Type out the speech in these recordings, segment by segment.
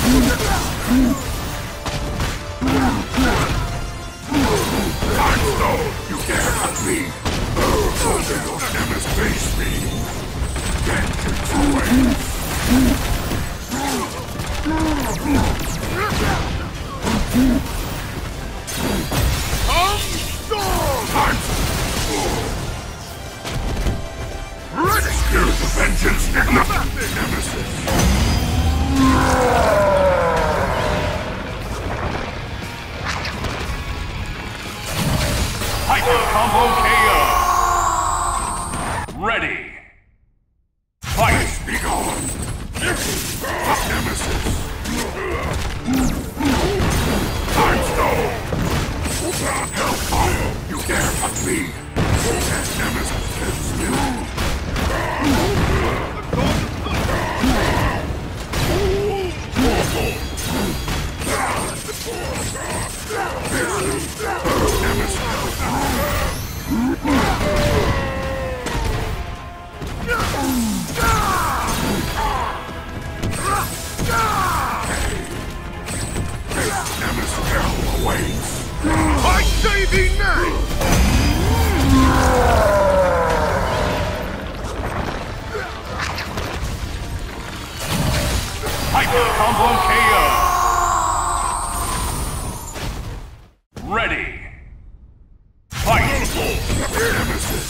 You dare hurt me! Only your nemesis face me! Vengeance awaits! Ready! Here's the vengeance, nemesis! Hyper Combo KO! Ready! Fight! Be gone! Nemesis! Time stone! Hellfire! You dare touch me! That nemesis lives still! I say thee nay! Hyper Combo KO! Ready! Fight! Nemesis!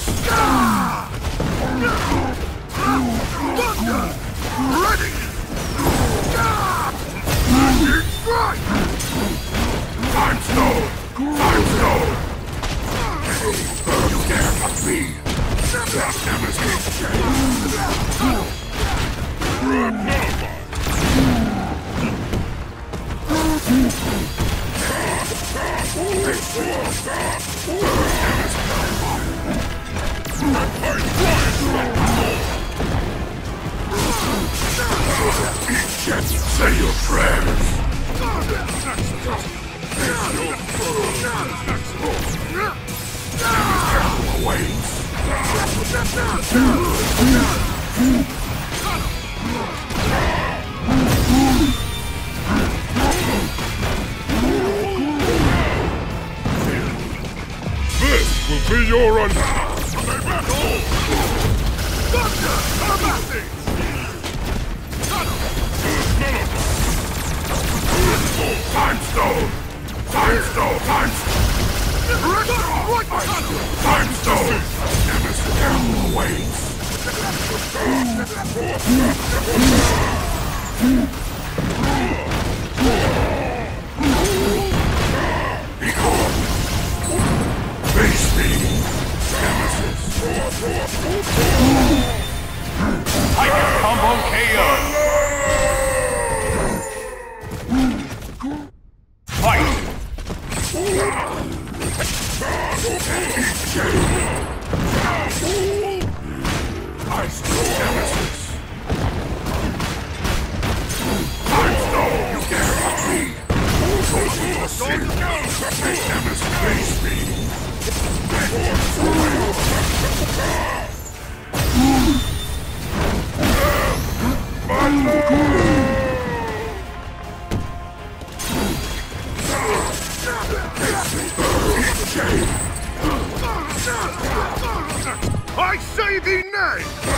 Ready! Lightning strike! Time stone! Time stone! You dare touch me! That nemesis say your prayers! Awaits! This will be your undoing! Time stone! Time stone! Time stone! Time stone! Nemesis hell awaits! Be gone! Face me! Nemesis! Hyper Combo KO! Fight! I still nemesis! Time stone! You dare touch me! Go to your sin! Make nemesis face me! Vengeance awaits! My lord! I say thee nay!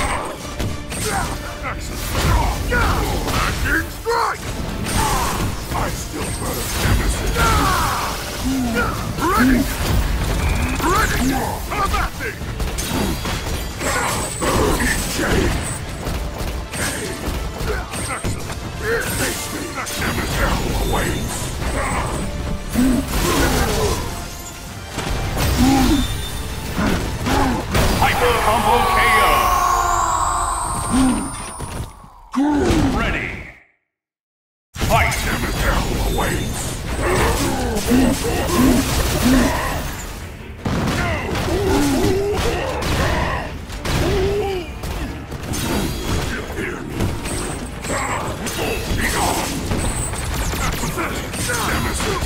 Lightning strike! I still burn nemesis! Ready! Ready! Combating! Burning chain! Face me! Nemesis hell awaits! Hyper Combo KO! Ready! Fight! Nemesis hell awaits! Hear me! Be gone! Nemesis!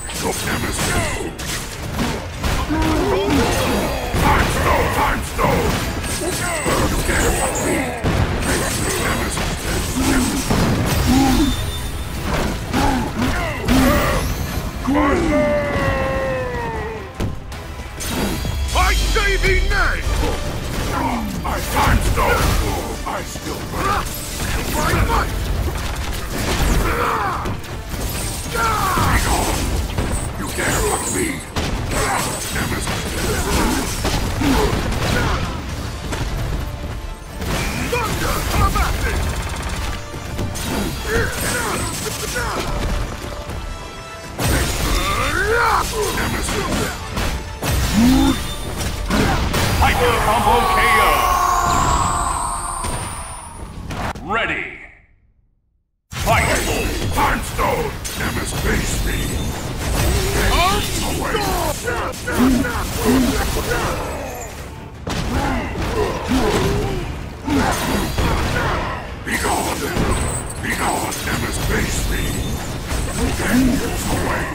Nemesis! Time stone! Time stone! Time stone! I still burn! My might! You dare fuck me! Thunder! Come at me! Hyper Combo KO! Ready! Fight! Time stone! Nemesis face me! Away! Be gone! Be gone! Nemesis face me! Vengeance away!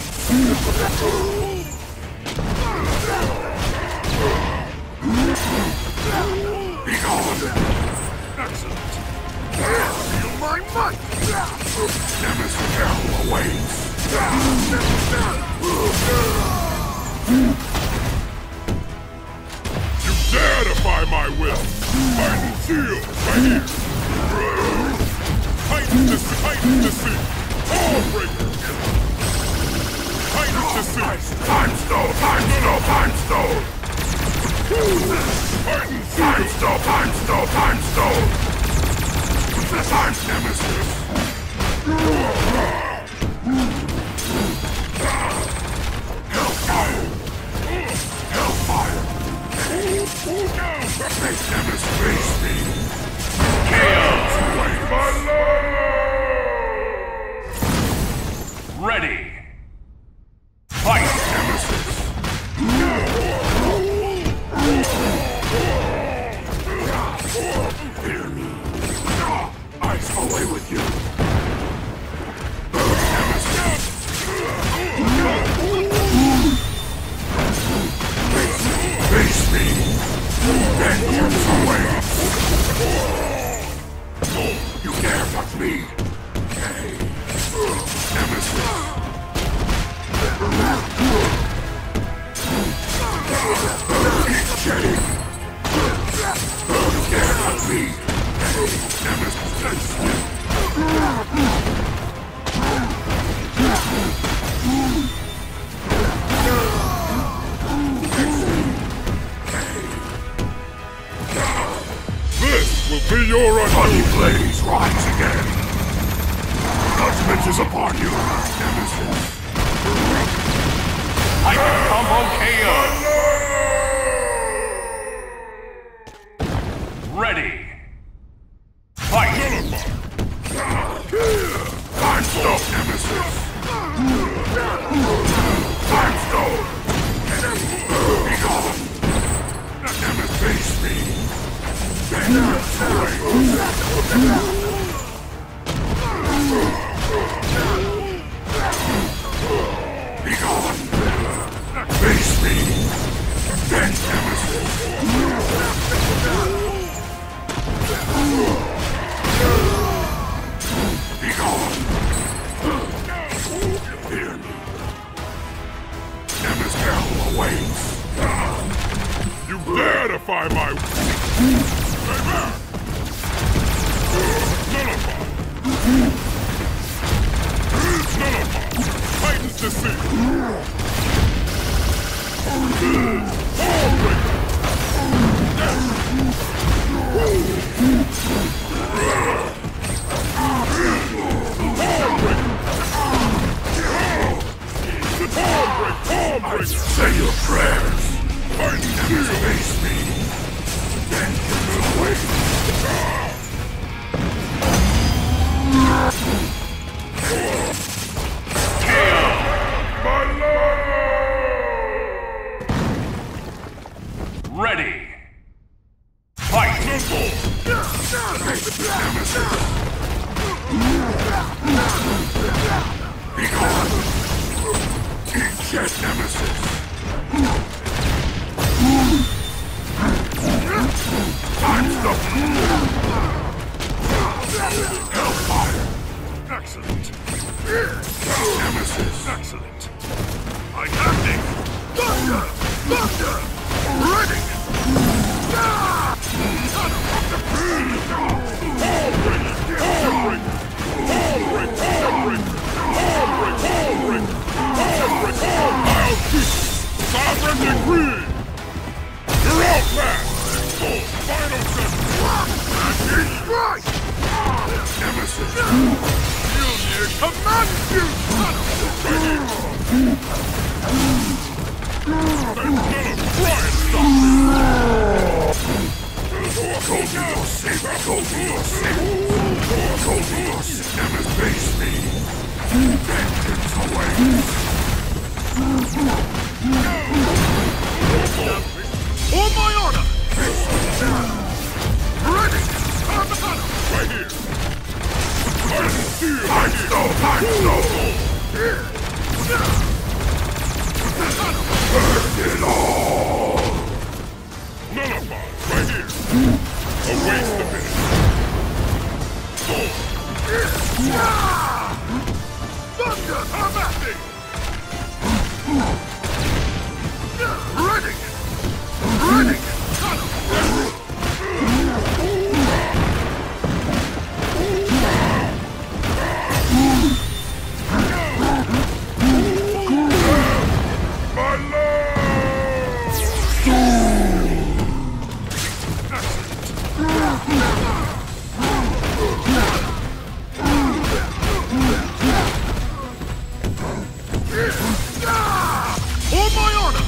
Be gone! Excellent! Feel my might! Nemesis hell awaits! You dare defy my will! Fight and shield! Right here! Titan to see! All breaker! Titan to see! Time stone! Time stone! Time stone! Time stone! Time stone! Time stone! Time nemesis! Hellfire! Hellfire! Make nemesis face me! Chaos away! Ready! Fight! Nemesis! Fear me! Ice away with you! Nemesis! Face me! Vengeance awaits! You dare touch me! Okay. Nemesis! Keep shedding! You dare touch me! Nemesis touch you! This will be your bloody blaze rise again! Judgment is upon you, Nemesis! Hyper Combo KO! Ready! Fight! Time stone, Nemesis! Time stone! Be gone! Nemesis face me! Vengeance awaits! Be gone! Face me! Then Nemesis! Be gone! Fear me! Nemesis hell awaits! You dare defy my... Stay back! Nullify! Nullify! Titans to see! Say your prayers! Nemesis face me! Vengeance awaits! Ready! Fight! Be gone! Shed Nemesis! Time stop! Hellfire! Excellent! Nemesis! Excellent! I'm acting! Thunder! Thunder! Ready! Sovereign decree! You're outcast! Final sentence! Strike! Nemesis! Mjolnir commands you, son of a Nemesis face me! Vengeance awaits! On my order! Ready! Right here! I'm stone! Burn it all! Nullify! Right here! Await the minute! Thunder! I'm acting! Ready! Ready! My lord! On my order!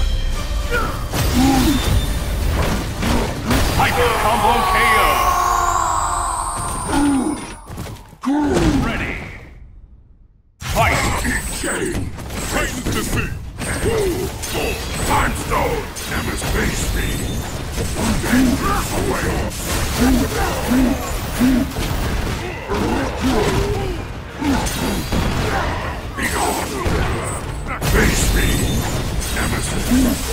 Hyper combo KO. Ready. Fight. Chain! Titans to see! Time stone! Nemesis face me! Vengeance awaits! Begone! Face me! Nemesis!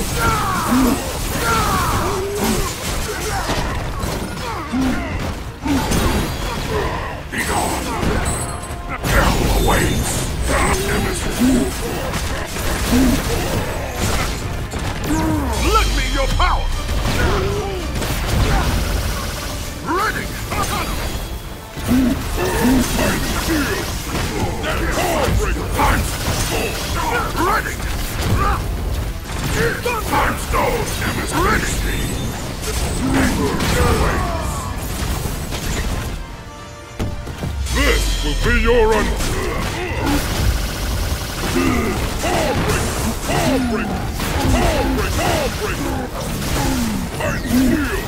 Begone! Hell awaits! Nemesis! Let me your power! Ready! Shield! Ready! Time stone! Nemesis face me! This will be your All break! Iron shield!